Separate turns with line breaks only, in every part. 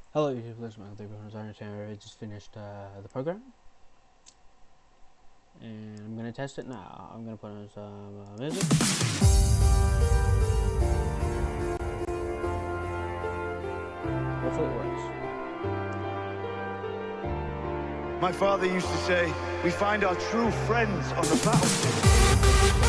Hello YouTube listeners, thank you for joining. I just finished the program and I'm gonna test it now. I'm gonna put on some music. Hopefully it works.
My father used to say, we find our true friends on the battlefield.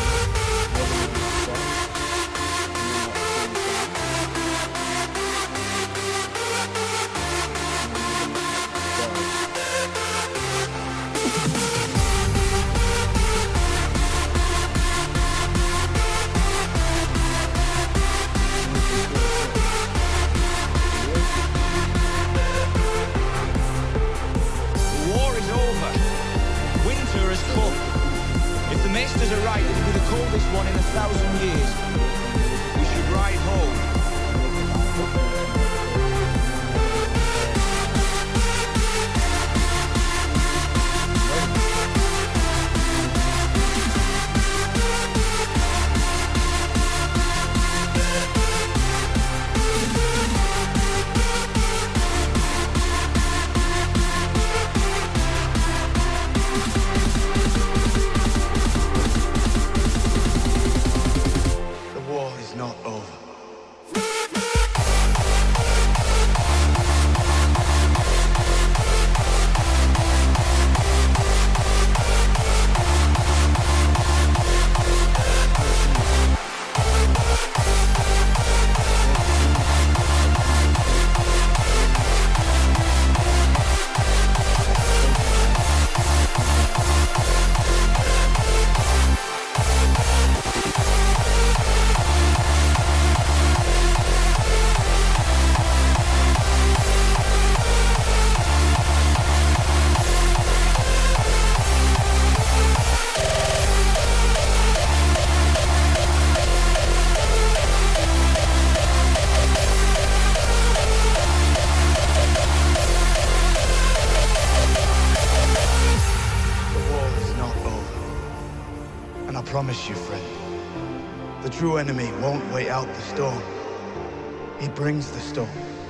If the Maesters are right, it'll be the coldest one in 1,000 years. We should ride home.
Not over. And I promise you, friend, the true enemy won't wait out the storm. He brings the storm.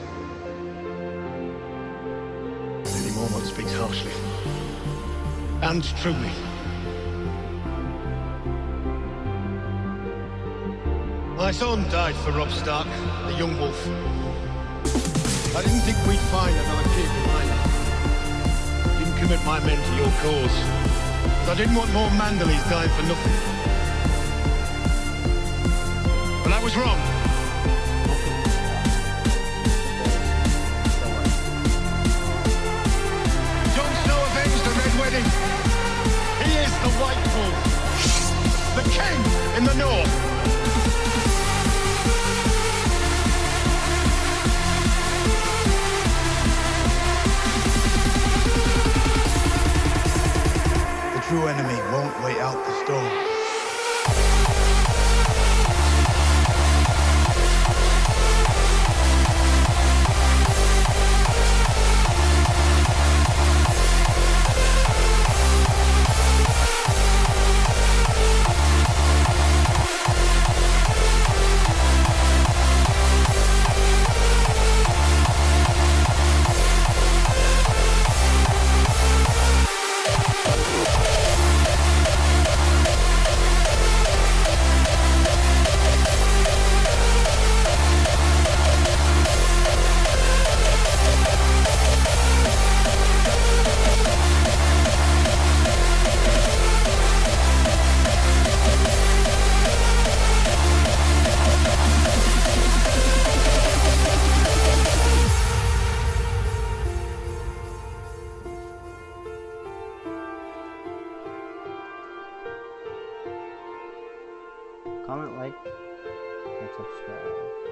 Lady Mormont speaks harshly. And truly. My son died for Robb Stark, the young wolf. I didn't think we'd find another kid behind us. I didn't commit my men to your cause. I didn't want more Manderleys dying for nothing. But I was wrong. Jon Snow avenged the Red Wedding. He is the White Wolf, the king in the north.
The true enemy won't wait out the storm.
Comment, like, and subscribe.